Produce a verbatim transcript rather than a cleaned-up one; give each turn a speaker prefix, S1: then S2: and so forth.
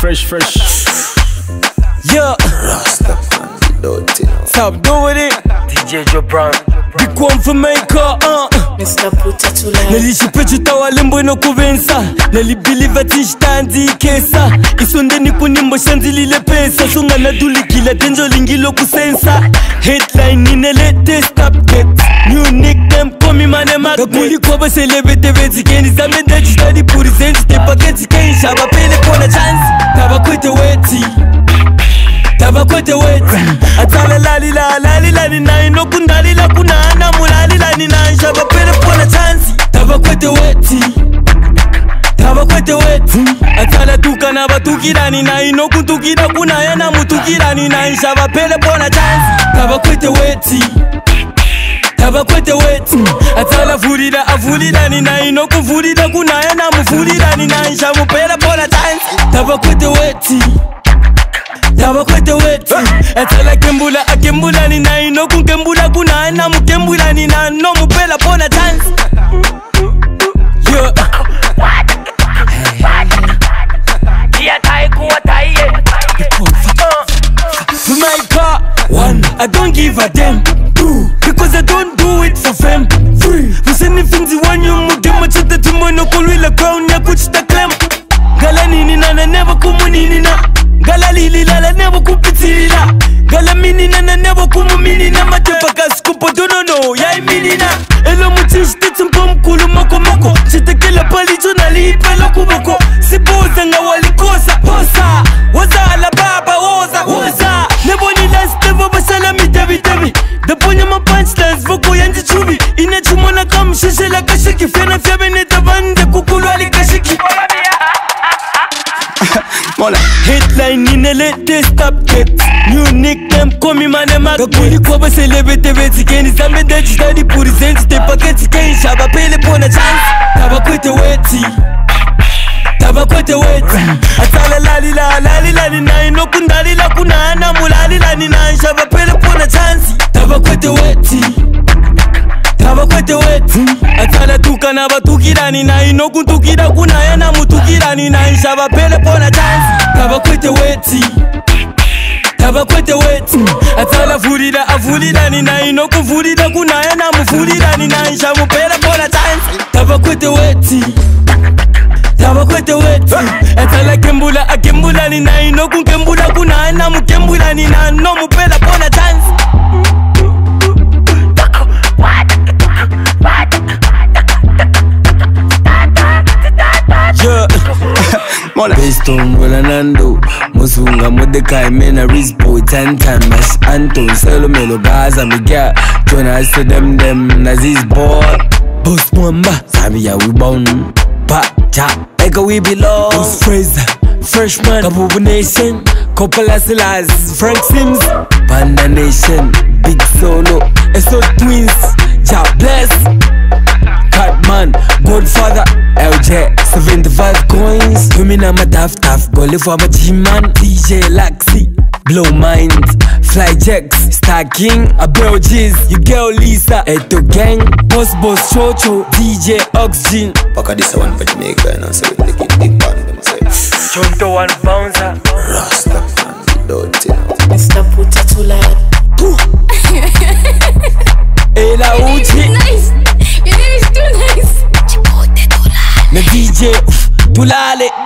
S1: fresh, fresh.
S2: Yeah.
S3: Rasta man, don't you know?
S2: Stop doing it.
S4: D J Joe Brown.
S2: Big one for maker, uh.
S5: Mister Putatula.
S2: Nalishipechuta walembo no kuvensa. Nalibelieve tishtanzi kesa. Isonde ni kunimbo shanzilile pesa. Sunga na duli kila tenjo lingilo kusensa. Headline nine latest update. New nickname komi mane magnet. Kakuli kwa ba celebrity vezi keni zame deji study puri sensi. Te paketi keni shaba pele kona chance. Taba kwete weti. Taba kwete weti. Atala lalila lalila ni na inoku ndalila kuna ana mulalila ni na shaba pele kona chance. Taba kwete weti. Taba kwete weti. Atala tuka na batukira ni na inoku tukira kuna yana mutukira ni na shaba pele kona chance. Taba kwete weti. Taba kwete weti. Atala furida afurida ni na inoku furida kuna yana mufurida ni na shaba pele kona chance. Taba kwete weti. Taba kwete weti. Atala kembula akembula ni na inoku kembula kuna yana mukembula ni na no mupela pona chance. Yeah. My car, one, I don't give a damn. Two, because I don't do it for fame. Three, we send the things you want you muge machete tumono kulwila crown ya kuchita claim. Gala nini na na never kumunini na. Gala lili la la never kupitili la. Gala mini na na never kumumini na matepa kaskupo dono no ya imini na. Elo mutish titumpo mkulu moko moko. Chite kila pali jonali ipela kuboko. Siboza nga walikosa posa. Waza ala baba woza woza. Nebo ni last level basala mi debi debi. Deponya ma punchlines voko yanji chubi. Ine chumona kam shishe la kashiki. Fena fyabe neta bande kukulu ali kashiki. Mola. Headline nine latest update. New nickname komi mane magnet. Kakuli kwa ba celebrity vezi keni zame deji study puri sensi. Te paketi keni shaba pele pona chance. Taba kwete weti. Taba kwete weti. Atala lalila lalila ni na inoku ndalila kuna ana mulalila ni na shaba pele pona chance. Taba kwete weti. Taba kwete weti. Atala tuka na batukira ni na inoku tukira kuna yana mutukira ni na shaba pele pona chance. Taba kwete weti. Taba kwete weti. Atala furida afurida ni na inoku furida kuna yana mufurida ni na shaba pele pona chance. Taba kwete weti. Taba kwete weti. Atala kembula akembula ni na inoku kembula kuna ana mukembula ni na no mupela pona chance. Yeah. Based on Nando, Musunga Modekai Mena Rizpo, ten time Mash Anton, Salomelo Gaza Miguel, Jonas to them them Naziz boy. Boss Mwamba, Samia we bound. Pa, cha, Ego we belong. Boss Fraser, Freshman, Kabubu Nation, Coppola Silas, Frank Sims, Panda Nation, Big Solo, Eso Twins, Ja Bless. Catman, Godfather, L J, seventy-five coins. Tumina ma taf taf, go live for my G-man. D J Laxi, Blow Minds, Fly Jacks, Star King, Abel G's, your girl Lisa, Eto Gang, Boss Boss Chocho, D J Oxygen.
S3: Paka this one for Jamaica and I say we take it big band them say.
S4: Chonto one bouncer.
S3: Rasta man, don't you know?
S5: Mister Putatula.
S2: Ela Uchi.
S5: Nice. Your name is too nice.
S2: Na D J Tulale.